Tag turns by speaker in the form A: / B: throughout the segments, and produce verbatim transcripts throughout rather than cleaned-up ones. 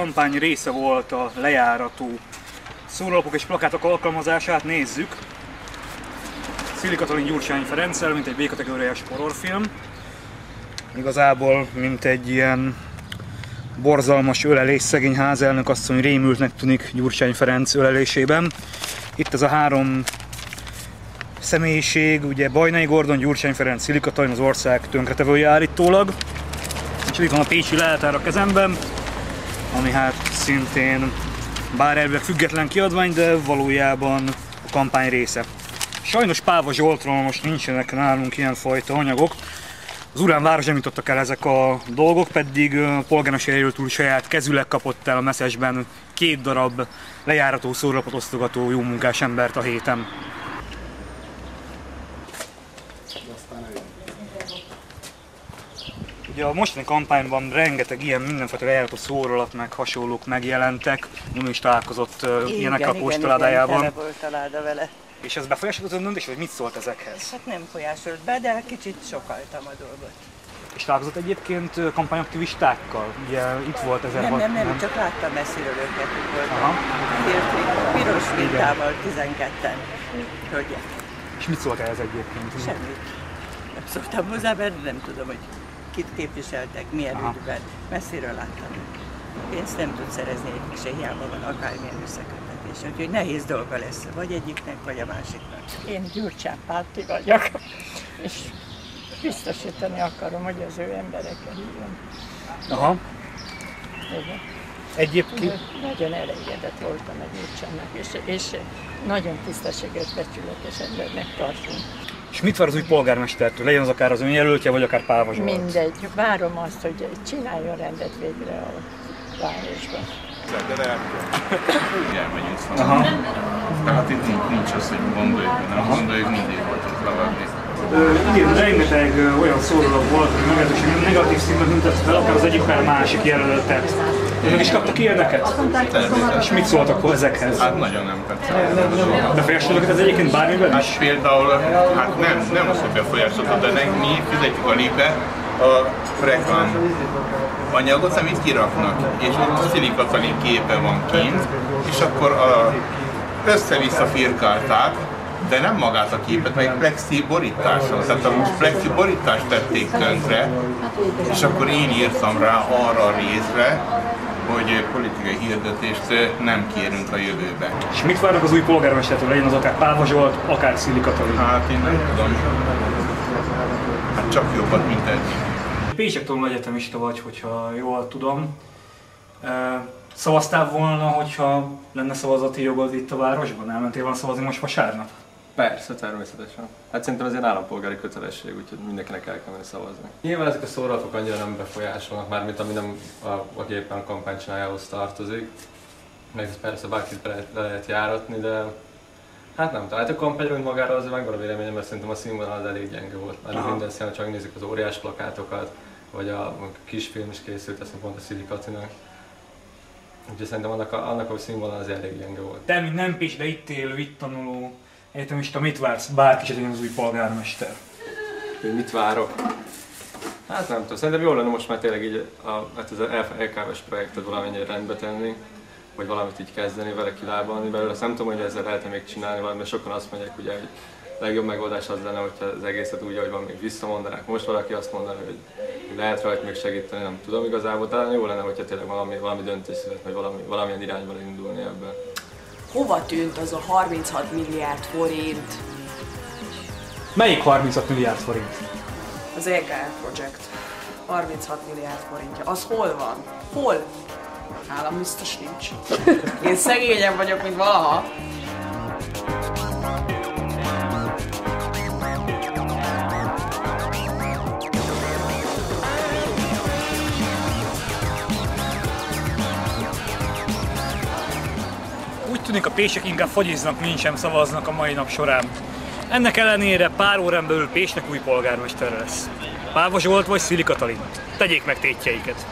A: kampány része volt a lejárató szórólapok és plakátok alkalmazását, nézzük. Szili Katalin Gyurcsány Ferenccel, mint egy B-kategóriás horrorfilm. Igazából, mint egy ilyen borzalmas ölelés, szegény házelnök asszony rémültnek tűnik Gyurcsány Ferenc ölelésében. Itt ez a három személyiség, ugye Bajnai Gordon, Gyurcsány Ferenc, Szili Katalin, az ország tönkretevője állítólag. És itt van a pécsi leltár a kezemben, ami hát szintén bár elvileg független kiadvány, de valójában a kampány része. Sajnos Páva Zsoltról most nincsenek nálunk ilyenfajta anyagok. Az Urán város nem jutottak el ezek a dolgok, pedig polgármester úr saját kezüleg kapott el a Meszesben két darab lejárató szórólapot osztogató jó munkás embert a héten. Ugye a mostani kampányban rengeteg ilyen mindenfajta lejárató szórólap meg hasonlók megjelentek. Nyom is találkozott uh, ilyenekkel a postaládájában.
B: Igen, volt a láda vele.
A: És ez befolyásolt az ön döntés, vagy mit szólt ezekhez?
B: Hát nem folyásolt be, de kicsit sokaltam a dolgot.
A: És találkozott egyébként kampányaktivistákkal? Ugye itt volt ezer...
B: Nem, nem, nem, nem, csak láttam messziről őket, hogy voltak. Piros mintával tizenketten hölgyek.
A: És mit szólt ez egyébként?
B: Semmit. Nem szóltam hozzá, mert nem tudom, hogy kit képviseltek, milyen Aha. ügyben. Messziről láttam őket. Pénzt nem tud szerezni, egyik se, hiába van akármilyen összekötetés. Úgyhogy nehéz dolga lesz, vagy egyiknek, vagy a másiknak.
C: Én Gyurcsány párti vagyok, és biztosítani akarom, hogy az ő emberekkel hívjon.
A: Aha.
C: Igen.
A: Egyébként?
C: Nagyon elégedett voltam a Gyurcsánynak, és, és nagyon tisztességes, becsületes embernek tartom.
A: És mit vár az új polgármestertől? Legyen az akár az önjelöltje, vagy akár Páva Zsolt?
C: Mindegy. Várom azt, hogy csináljon rendet végre a városban.
D: De lehet, hogy elmegyünk szóval. Tehát itt nincs, nincs az, hogy gondoljuk, vagy nem gondoljuk, mindig volt ott levelni.
A: Igen, rengeteg ö, olyan szórólap volt, hogy meglehetősen negatív színben tüntett fel, akár az egyik, akár a másik jelöltet. Önök is kaptak ilyeneket?
D: Természetesen.
A: És mit szóltak ezekhez?
D: Hát nagyon nem tetszett.
A: Befolyásoltak ez egyébként bármiben is?
D: Hát például, hát nem, nem az, hogy befolyásoltak, de mi fizetjük a libe a reklám anyagot, amit kiraknak, és ott Szili Katalin képe van kint, és akkor a, össze-vissza firkálták, de nem magát a képet, meg egy plexi borításon. Tehát a plexi borítást tették tönkre, és akkor én írtam rá arra a részre, hogy politikai hirdetést nem kérünk a jövőbe.
A: És mit várnak az új polgármestertől, legyen az akár Páva Zsolt, akár Szili Katalin?
D: Hát én nem tudom. Hát csak jobbat, mint eddig.
A: Pécsek tanuló egyetemista vagy, hogyha jól tudom. Szavaztál volna, hogyha lenne szavazati jogod itt a városban? Elmentél volna szavazni most vasárnap?
E: Persze, természetesen. Hát szerintem ez egy állampolgári kötelesség, úgyhogy mindenkinek el kell menni szavazni. Nyilván ezek a szórólapok annyira nem befolyásolnak, mármint ami nem a, aki éppen a kampány csináljához tartozik. Meg persze bárkit le, le lehet járatni, de hát nem tudom. Hát a kampányról magáról azért megvan a véleményem, mert szerintem a színvonal az elég gyenge volt. Már minden színen csak nézik az óriás plakátokat, vagy a, a kisfilm is készült, ezt pont a Szili Katinak. Úgyhogy szerintem annak a, annak a színvonal az elég gyenge volt.
A: Te, mint nem Pécs, de itt élő, itt tanuló egyetemista, mit vársz? Bárki se legyen az új polgármester.
E: Hogy mit várok? Hát nem tudom, szerintem jó lenne most már tényleg így a, hát ez az é ká vé-s projektet valamennyire rendbe tenni, vagy valamit így kezdeni vele, kilábalni belőle. Azt nem tudom, hogy ezzel lehet-e még csinálni valamit, mert sokan azt mondják, ugye, hogy a legjobb megoldás az lenne, hogyha az egészet úgy, ahogy van, még visszamondanák. Most valaki azt mondaná, hogy lehet rajta még segíteni, nem tudom igazából, talán jó lenne, hogyha tényleg valami, valami döntés születne, vagy valami, valamilyen irányban indulni ebben.
F: Hova tűnt az a harminchat milliárd forint?
A: Melyik harminchat milliárd forint?
F: Az é ká ef Project. harminchat milliárd forintja. Az hol van? Hol? Nálam biztos nincs. Én szegényebb vagyok, mint valaha.
A: Úgy tűnik, a pécsek inkább fagyiznak, mint sem szavaznak a mai nap során. Ennek ellenére pár órán belül Pécsnek új polgármestere lesz. Páva Zsolt vagy Szili Katalin. Tegyék meg tétjeiket!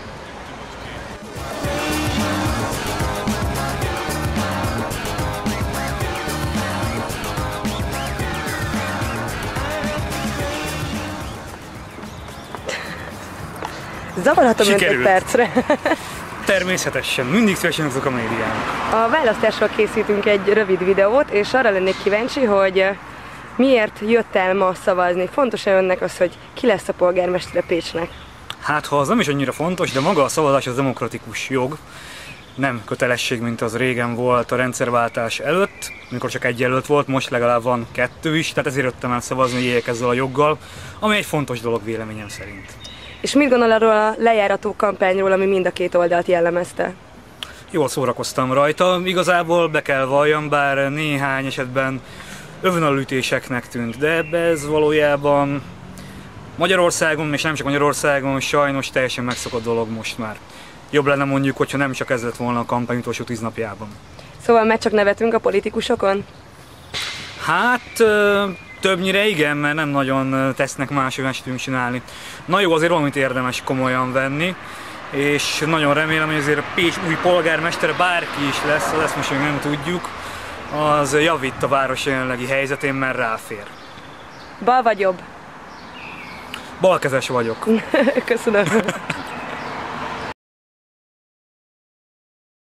G: Zavarhatom önt egy percre.
A: természetesen, mindig szívesen azok a médiának.
G: A választásról készítünk egy rövid videót, és arra lennék kíváncsi, hogy miért jött el ma szavazni? Fontos-e önnek az, hogy ki lesz a polgármestere Pécsnek?
A: Hát, ha az nem is annyira fontos, de maga a szavazás az demokratikus jog, nem kötelesség, mint az régen volt a rendszerváltás előtt, amikor csak egy jelölt volt, most legalább van kettő is, tehát ezért jöttem el szavazni, hogy éljek ezzel a joggal, ami egy fontos dolog véleményem szerint.
G: És mit gondol arról a lejárató kampányról, ami mind a két oldalt jellemezte?
A: Jól szórakoztam rajta, igazából be kell valljam, bár néhány esetben övönalütéseknek tűnt, de ez valójában Magyarországon, és nem csak Magyarországon, sajnos teljesen megszokott dolog most már. Jobb lenne mondjuk, hogyha nem csak ez lett volna a kampány utolsó tíz napjában.
G: Szóval már csak nevetünk a politikusokon?
A: Hát többnyire igen, mert nem nagyon tesznek más, hogy tudunk csinálni. Na jó, azért valamit érdemes komolyan venni, és nagyon remélem, hogy azért a Pécs új polgármestere, bárki is lesz, az ezt most még nem tudjuk, az javít a város jelenlegi helyzetén, mert ráfér.
G: Bal vagy jobb?
A: Balkezes vagyok.
G: Köszönöm.